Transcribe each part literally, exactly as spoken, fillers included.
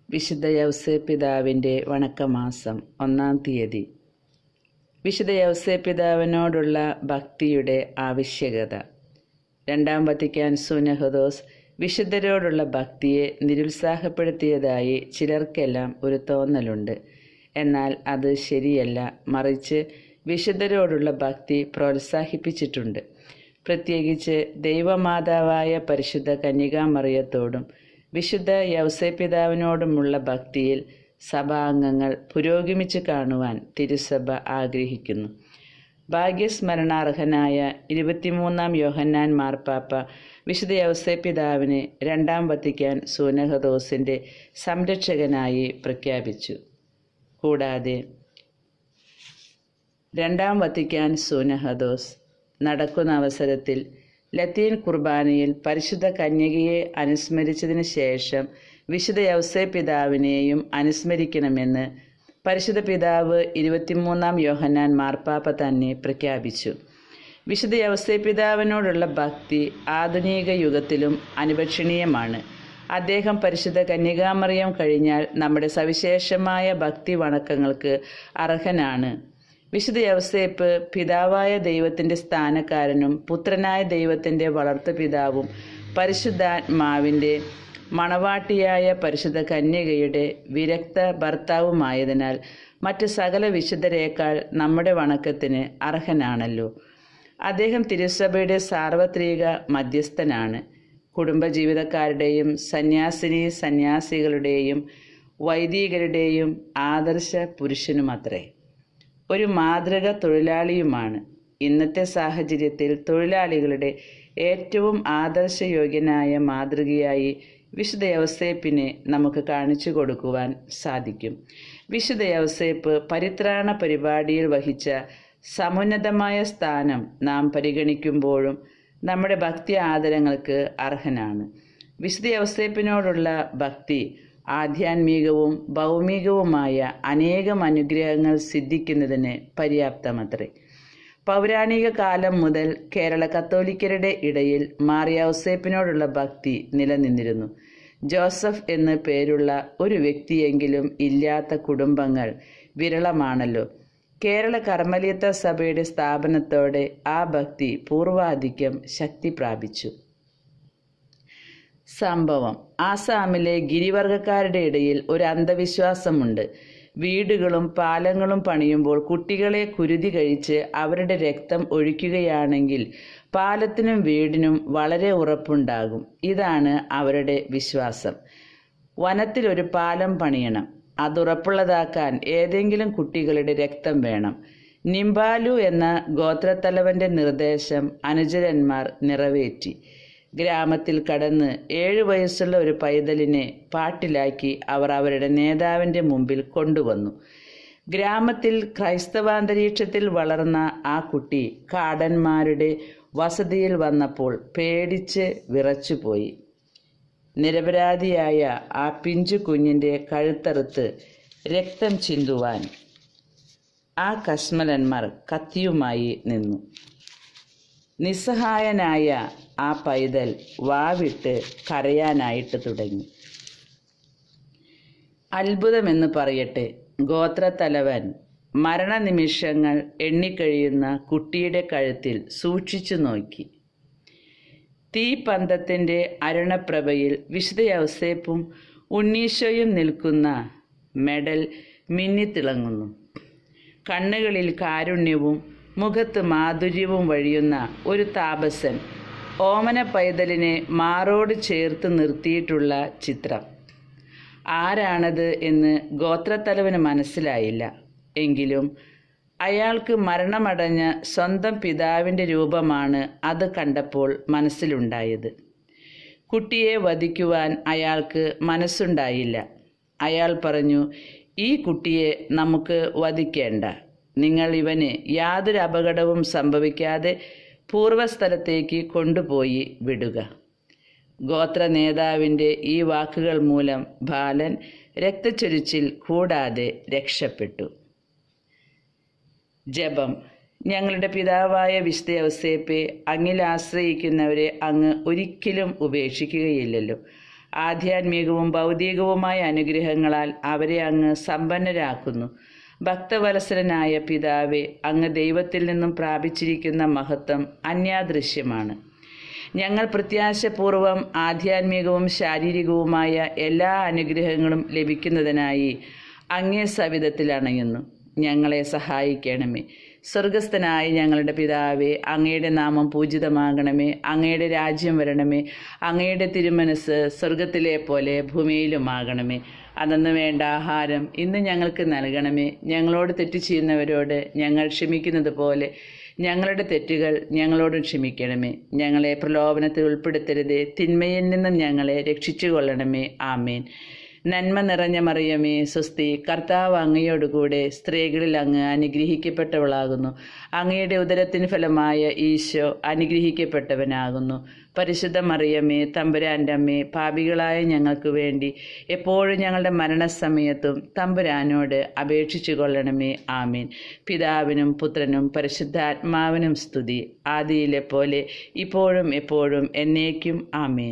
വിശുദ്ധ യൗസേപ്പിതാവിൻ്റെ വണക്കമാസം ഒന്നാം തീയതി. വിശുദ്ധ യൗസേപ്പിതാവിനോടുള്ള ഭക്തിയുടെ ആവശ്യകത. രണ്ടാം വത്തിക്കാൻ സുനഹദോസ് വിശുദ്ധരോടുള്ള ഭക്തിയെ നിരുത്സാഹപ്പെടുത്തിയതായി ചിലർക്കെല്ലാം ഒരു തോന്നലുണ്ട്. എന്നാൽ അത് ശരിയല്ല. മറിച്ച് വിശുദ്ധരോടുള്ള ഭക്തി പ്രോത്സാഹിപ്പിച്ചിട്ടുണ്ട്. പ്രത്യേകിച്ച് ദൈവമാതാവായ പരിശുദ്ധ കന്യകാമറിയത്തോടും വിശുദ്ധ യൗസേപ്പിതാവിനോടുമുള്ള ഭക്തിയിൽ സഭാംഗങ്ങൾ പുരോഗമിച്ച് കാണുവാൻ തിരുസഭ ആഗ്രഹിക്കുന്നു. ഭാഗ്യസ്മരണാർഹനായ ഇരുപത്തിമൂന്നാം യോഹന്നാൻ മാർപ്പാപ്പ വിശുദ്ധ യൗസേപ്പിതാവിനെ രണ്ടാം വത്തിക്കാൻ സൂനഹദോസിൻ്റെ സംരക്ഷകനായി പ്രഖ്യാപിച്ചു. കൂടാതെ രണ്ടാം വത്തിക്കാൻ സൂനഹദോസ് നടക്കുന്ന അവസരത്തിൽ ലത്തീൻ കുർബാനയിൽ പരിശുദ്ധ കന്യകയെ അനുസ്മരിച്ചതിന് ശേഷം വിശുദ്ധ യൗസേപ്പിതാവിനെയും അനുസ്മരിക്കണമെന്ന് പരിശുദ്ധ പിതാവ് ഇരുപത്തിമൂന്നാം യോഹന്നാൻ മാർപ്പാപ്പ തന്നെ പ്രഖ്യാപിച്ചു. വിശുദ്ധ യൗസേപ്പിതാവിനോടുള്ള ഭക്തി ആധുനിക യുഗത്തിലും അനുപക്ഷണീയമാണ്. അദ്ദേഹം പരിശുദ്ധ കന്യകാമറിയം കഴിഞ്ഞാൽ നമ്മുടെ സവിശേഷമായ ഭക്തി വണക്കങ്ങൾക്ക് അർഹനാണ്. വിശുദ്ധ യൗസേപ്പ് പിതാവായ ദൈവത്തിൻ്റെ സ്ഥാനക്കാരനും പുത്രനായ ദൈവത്തിൻ്റെ വളർത്തു പിതാവും പരിശുദ്ധാത്മാവിൻ്റെ മണവാട്ടിയായ പരിശുദ്ധ കന്യകയുടെ വിരക്ത ഭർത്താവുമായതിനാൽ മറ്റ് സകല വിശുദ്ധരേക്കാൾ നമ്മുടെ വണക്കത്തിന് അർഹനാണല്ലോ. അദ്ദേഹം തിരുസഭയുടെ സാർവത്രിക മധ്യസ്ഥനാണ്. കുടുംബജീവിതക്കാരുടെയും സന്യാസിനി സന്യാസികളുടെയും വൈദികരുടെയും ആദർശ പുരുഷനുമത്രേ. ഒരു മാതൃക തൊഴിലാളിയുമാണ്. ഇന്നത്തെ സാഹചര്യത്തിൽ തൊഴിലാളികളുടെ ഏറ്റവും ആദർശയോഗ്യനായ മാതൃകയായി വിശുദ്ധ യൗസേപ്പിനെ നമുക്ക് കാണിച്ചു കൊടുക്കുവാൻ സാധിക്കും. വിശുദ്ധ യൗസേപ്പ് പരിത്രാണ പരിപാടിയിൽ വഹിച്ച സമുന്നതമായ സ്ഥാനം നാം പരിഗണിക്കുമ്പോഴും നമ്മുടെ ഭക്തി ആദരങ്ങൾക്ക് അർഹനാണ്. വിശുദ്ധ യൗസേപ്പിനോടുള്ള ഭക്തി ആധ്യാത്മികവും ഭൗമികവുമായ അനേകം അനുഗ്രഹങ്ങൾ സിദ്ധിക്കുന്നതിന് പര്യാപ്തമത്രേ. പൗരാണിക കാലം മുതൽ കേരള കത്തോലിക്കരുടെ ഇടയിൽ മാർ യൗസേപ്പിനോടുള്ള ഭക്തി നിലനിന്നിരുന്നു. ജോസഫ് എന്ന് പേരുള്ള ഒരു വ്യക്തിയെങ്കിലും ഇല്ലാത്ത കുടുംബങ്ങൾ വിരളമാണല്ലോ. കേരള കർമ്മലീത്ത സഭയുടെ സ്ഥാപനത്തോടെ ആ ഭക്തി പൂർവാധിക്യം ശക്തി പ്രാപിച്ചു. സംഭവം: ആസാമിലെ ഗിരിവർഗക്കാരുടെ ഇടയിൽ ഒരു അന്ധവിശ്വാസമുണ്ട്. വീടുകളും പാലങ്ങളും പണിയുമ്പോൾ കുട്ടികളെ കുരുതി കഴിച്ച് അവരുടെ രക്തം ഒഴിക്കുകയാണെങ്കിൽ പാലത്തിനും വീടിനും വളരെ ഉറപ്പുണ്ടാകും. ഇതാണ് അവരുടെ വിശ്വാസം. വനത്തിൽ ഒരു പാലം പണിയണം. അതുറപ്പുള്ളതാക്കാൻ ഏതെങ്കിലും കുട്ടികളുടെ രക്തം വേണം. നിംബാലു എന്ന ഗോത്രത്തലവന്റെ നിർദ്ദേശം അനുചരന്മാർ നിറവേറ്റി. ഗ്രാമത്തിൽ കടന്ന് ഏഴു വയസ്സുള്ള ഒരു പൈതലിനെ പാട്ടിലാക്കി അവർ അവരുടെ നേതാവിൻ്റെ മുമ്പിൽ കൊണ്ടുവന്നു. ഗ്രാമത്തിൽ ക്രൈസ്തവാന്തരീക്ഷത്തിൽ വളർന്ന ആ കുട്ടി കാടന്മാരുടെ വസതിയിൽ വന്നപ്പോൾ പേടിച്ച് വിറച്ചുപോയി. നിരപരാധിയായ ആ പിഞ്ചു കുഞ്ഞിൻ്റെ കഴുത്തറുത്ത് രക്തം ചിന്തുവാൻ ആ കശ്മലന്മാർ കത്തിയുമായി നിന്നു. നിസ്സഹായനായ ആ പൈതൽ വാവിട്ട് കരയാനായിട്ട് തുടങ്ങി. അത്ഭുതമെന്ന് പറയട്ടെ, ഗോത്രത്തലവൻ മരണനിമിഷങ്ങൾ എണ്ണിക്കഴിയുന്ന കുട്ടിയുടെ കഴുത്തിൽ സൂക്ഷിച്ചു നോക്കി. തീപന്തത്തിൻ്റെ അരുണപ്രഭയിൽ വിശുദ്ധ യൗസേപ്പും ഉണ്ണീശോയും നിൽക്കുന്ന മെഡൽ മിന്നിത്തിളങ്ങുന്നു. കണ്ണുകളിൽ കാരുണ്യവും മുഖത്ത് മാധുര്യവും വഴിയുന്ന ഒരു താപസൻ ഓമന പൈതലിനെ മാറോട് ചേർത്ത് നിർത്തിയിട്ടുള്ള ചിത്രം. ആരാണത് എന്ന് ഗോത്രത്തലവന് മനസ്സിലായില്ല. എങ്കിലും അയാൾക്ക് മരണമടഞ്ഞ സ്വന്തം പിതാവിൻ്റെ രൂപമാണ് അത് കണ്ടപ്പോൾ മനസ്സിലുണ്ടായത്. കുട്ടിയെ വധിക്കുവാൻ അയാൾക്ക് മനസ്സുണ്ടായില്ല. അയാൾ പറഞ്ഞു, ഈ കുട്ടിയെ നമുക്ക് വധിക്കേണ്ട. നിങ്ങൾ ഇവന് യാതൊരു അപകടവും സംഭവിക്കാതെ പൂർവ്വസ്ഥലത്തേക്ക് കൊണ്ടുപോയി വിടുക. ഗോത്ര നേതാവിൻ്റെ ഈ വാക്കുകൾ മൂലം ബാലൻ രക്തച്ചൊരിച്ചിൽ കൂടാതെ രക്ഷപ്പെട്ടു. ജപം. ഞങ്ങളുടെ പിതാവായ വിശുദ്ധ യൗസേപ്പേ, അങ്ങിൽ ആശ്രയിക്കുന്നവരെ അങ്ങ് ഒരിക്കലും ഉപേക്ഷിക്കുകയില്ലല്ലോ. ആധ്യാത്മികവും ഭൗതികവുമായ അനുഗ്രഹങ്ങളാൽ അവരെ അങ്ങ് സമ്പന്നരാക്കുന്നു. ഭക്തവത്സരനായ പിതാവേ, അങ്ങ് ദൈവത്തിൽ നിന്നും പ്രാപിച്ചിരിക്കുന്ന മഹത്വം അന്യാദൃശ്യമാണ്. ഞങ്ങൾ പ്രത്യാശപൂർവം ആധ്യാത്മികവും ശാരീരികവുമായ എല്ലാ അനുഗ്രഹങ്ങളും ലഭിക്കുന്നതിനായി അങ്ങേ സവിധത്തിൽ അണയുന്നു. ഞങ്ങളെ സഹായിക്കണമേ. സ്വർഗസ്ഥനായ ഞങ്ങളുടെ പിതാവേ, അങ്ങയുടെ നാമം പൂജിതമാകണമേ. അങ്ങയുടെ രാജ്യം വരണമേ. അങ്ങയുടെ തിരുമനസ് സ്വർഗത്തിലെ പോലെ ഭൂമിയിലുമാകണമേ. അന്നു വേണ്ട ആഹാരം ഇന്ന് ഞങ്ങൾക്ക് നൽകണമേ. ഞങ്ങളോട് തെറ്റ് ചെയ്യുന്നവരോട് ഞങ്ങൾ ക്ഷമിക്കുന്നത് പോലെ ഞങ്ങളുടെ തെറ്റുകൾ ഞങ്ങളോടും ക്ഷമിക്കണമേ. ഞങ്ങളെ പ്രലോഭനത്തിൽ ഉൾപ്പെടുത്തരുതേ. തിന്മയിൽ നിന്നും ഞങ്ങളെ രക്ഷിച്ചു കൊള്ളണമേ. ആമേൻ. നന്മ നിറഞ്ഞ മറിയമേ, സ്വസ്തി, കർത്താവ് അങ്ങയോടുകൂടെ സ്ത്രീകളിൽ അങ്ങ് അനുഗ്രഹിക്കപ്പെട്ടവളാകുന്നു. അങ്ങയുടെ ഉദരത്തിന് ഫലമായ ഈശോ അനുഗ്രഹിക്കപ്പെട്ടവനാകുന്നു. പരിശുദ്ധ മറിയമേ, തമ്പുരാൻ്റെ അമ്മേ, പാപികളായ ഞങ്ങൾക്ക് വേണ്ടി എപ്പോഴും ഞങ്ങളുടെ മരണസമയത്തും തമ്പുരാനോട് അപേക്ഷിച്ചു കൊള്ളണമേ. ആമീൻ. പിതാവിനും പുത്രനും പരിശുദ്ധാത്മാവിനും സ്തുതി, ആദിയിലെ പോലെ ഇപ്പോഴും എപ്പോഴും എന്നേക്കും. ആമീൻ.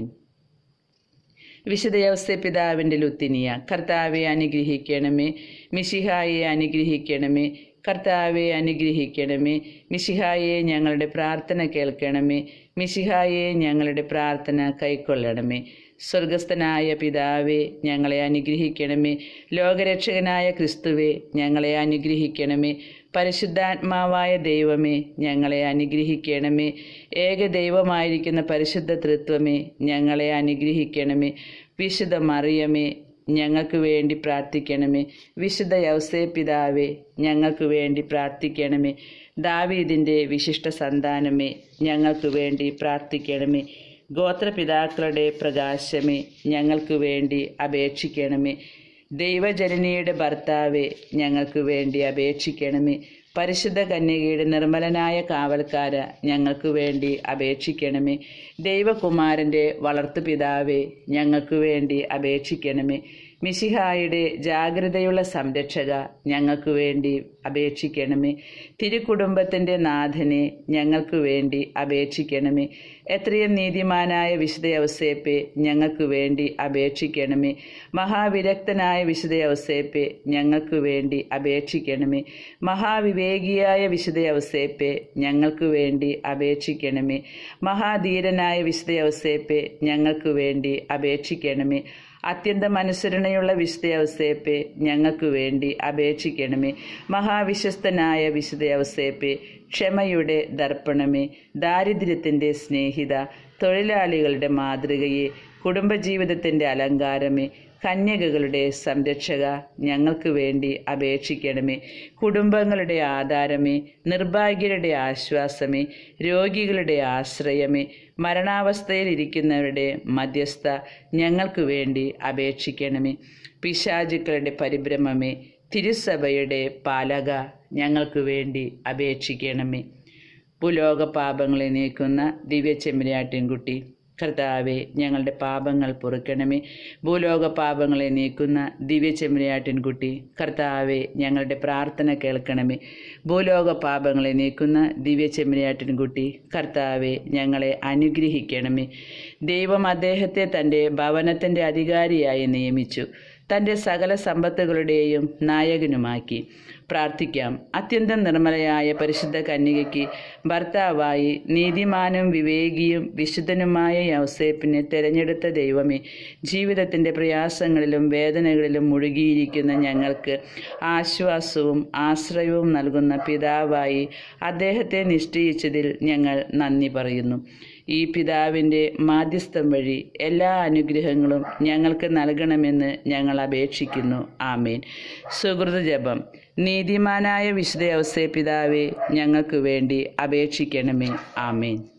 വിശുദ്ധ യൗസേ പിതാവിൻ്റെ ലുത്തിനിയ. കർത്താവെ അനുഗ്രഹിക്കണമേ. മിശിഹായെ അനുഗ്രഹിക്കണമേ. കർത്താവെ അനുഗ്രഹിക്കണമേ. മിശിഹായെ ഞങ്ങളുടെ പ്രാർത്ഥന കേൾക്കണമേ. മിശിഹായെ ഞങ്ങളുടെ പ്രാർത്ഥന കൈക്കൊള്ളണമേ. സ്വർഗസ്ഥനായ പിതാവേ, ഞങ്ങളെ അനുഗ്രഹിക്കണമേ. ലോകരക്ഷകനായ ക്രിസ്തുവേ, ഞങ്ങളെ അനുഗ്രഹിക്കണമേ. പരിശുദ്ധാത്മാവായ ദൈവമേ, ഞങ്ങളെ അനുഗ്രഹിക്കണമേ. ഏകദൈവമായിരിക്കുന്ന പരിശുദ്ധ തൃത്വമേ, ഞങ്ങളെ അനുഗ്രഹിക്കണമേ. വിശുദ്ധ മറിയമേ, ഞങ്ങൾക്ക് വേണ്ടി പ്രാർത്ഥിക്കണമേ. വിശുദ്ധ യൗസേ പിതാവേ, ഞങ്ങൾക്ക് വേണ്ടി പ്രാർത്ഥിക്കണമേ. ദാവീദിൻ്റെ വിശിഷ്ട സന്താനമേ, ഞങ്ങൾക്ക് വേണ്ടി പ്രാർത്ഥിക്കണമേ. ഗോത്രപിതാക്കളുടെ പ്രകാശമേ, ഞങ്ങൾക്ക് വേണ്ടി അപേക്ഷിക്കണമേ. ദൈവജനനിയുടെ ഭർത്താവേ, ഞങ്ങൾക്ക് വേണ്ടി അപേക്ഷിക്കണമേ. പരിശുദ്ധ കന്യകയുടെ നിർമ്മലനായ കാവൽക്കാര, ഞങ്ങൾക്ക് വേണ്ടി അപേക്ഷിക്കണമേ. ദൈവകുമാരൻ്റെ വളർത്തുപിതാവേ, ഞങ്ങൾക്ക് വേണ്ടി അപേക്ഷിക്കണമേ. മിശിഹായുടെ ജാഗ്രതയുള്ള സംരക്ഷക, ഞങ്ങൾക്ക് വേണ്ടി അപേക്ഷിക്കണമേ. തിരുക്കുടുംബത്തിൻ്റെ നാഥനെ, ഞങ്ങൾക്ക് വേണ്ടി അപേക്ഷിക്കണമേ. എത്രയും നീതിമാനായ വിശുദ്ധ യൗസേപ്പെ, ഞങ്ങൾക്ക് വേണ്ടി അപേക്ഷിക്കണമേ. മഹാവിരക്തനായ വിശുദ്ധ യൗസേപ്പെ, ഞങ്ങൾക്ക് വേണ്ടി അപേക്ഷിക്കണമേ. മഹാവിവേകിയായ വിശുദ്ധ യൗസേപ്പെ, ഞങ്ങൾക്ക് വേണ്ടി അപേക്ഷിക്കണമേ. മഹാധീരനായ വിശുദ്ധ യൗസേപ്പെ, ഞങ്ങൾക്ക് വേണ്ടി അപേക്ഷിക്കണമേ. അത്യന്തം അനുസരണയുള്ള വിശുദ്ധ യൗസേപ്പെ, ഞങ്ങൾക്ക് വേണ്ടി അപേക്ഷിക്കണമേ. മഹാവിശ്വസ്തനായ വിശുദ്ധ യൗസേപ്പെ, ക്ഷമയുടെ ദർപ്പണമേ, ദാരിദ്ര്യത്തിൻ്റെ സ്നേഹിത, തൊഴിലാളികളുടെ മാതൃകയെ, കുടുംബജീവിതത്തിൻ്റെ അലങ്കാരമേ, കന്യകകളുടെ സംരക്ഷക, ഞങ്ങൾക്ക് വേണ്ടി അപേക്ഷിക്കണമേ. കുടുംബങ്ങളുടെ ആധാരമേ, നിർഭാഗ്യരുടെ ആശ്വാസമേ, രോഗികളുടെ ആശ്രയമേ, മരണാവസ്ഥയിലിരിക്കുന്നവരുടെ മധ്യസ്ഥ, ഞങ്ങൾക്ക് വേണ്ടി അപേക്ഷിക്കണമേ. പിശാചുക്കളുടെ പരിഭ്രമമേ, തിരുസഭയുടെ പാലക, ഞങ്ങൾക്ക് വേണ്ടി അപേക്ഷിക്കണമേ. ഭൂലോക പാപങ്ങളെ നീക്കുന്ന ദിവ്യ ചെമ്മരിയാട്ടിൻകുട്ടി, കർത്താവെ, ഞങ്ങളുടെ പാപങ്ങൾ പൊറുക്കണമേ. ഭൂലോക പാപങ്ങളെ നീക്കുന്ന ദിവ്യ ചെമ്മരിയാട്ടിൻകുട്ടി, കർത്താവെ, ഞങ്ങളുടെ പ്രാർത്ഥന കേൾക്കണമേ. ഭൂലോക പാപങ്ങളെ നീക്കുന്ന ദിവ്യ ചെമ്മരിയാട്ടിൻകുട്ടി, കർത്താവെ, ഞങ്ങളെ അനുഗ്രഹിക്കണമേ. ദൈവം അദ്ദേഹത്തെ തൻ്റെ ഭവനത്തിൻ്റെ അധികാരിയായി നിയമിച്ചു, തൻ്റെ സകല സമ്പത്തുകളുടെയും നായകനുമാക്കി. പ്രാർത്ഥിക്കാം. അത്യന്തം നിർമ്മലയായ പരിശുദ്ധ കന്യകയ്ക്ക് ഭർത്താവായി നീതിമാനും വിവേകിയും വിശുദ്ധനുമായ യൗസേപ്പിനെ തിരഞ്ഞെടുത്ത ദൈവമേ, ജീവിതത്തിൻ്റെ പ്രയാസങ്ങളിലും വേദനകളിലും മുഴുകിയിരിക്കുന്ന ഞങ്ങൾക്ക് ആശ്വാസവും ആശ്രയവും നൽകുന്ന പിതാവായി അദ്ദേഹത്തെ നിശ്ചയിച്ചതിൽ ഞങ്ങൾ നന്ദി പറയുന്നു. ഈ പിതാവിൻ്റെ മാധ്യസ്ഥം വഴി എല്ലാ അനുഗ്രഹങ്ങളും ഞങ്ങൾക്ക് നൽകണമെന്ന് ഞങ്ങൾ അപേക്ഷിക്കുന്നു. ആമേൻ. സുകൃത ജപം. നീതിമാനായ വിശുദ്ധ യൗസേ പിതാവേ, ഞങ്ങൾക്ക് വേണ്ടി അപേക്ഷിക്കണമേ. ആമേൻ.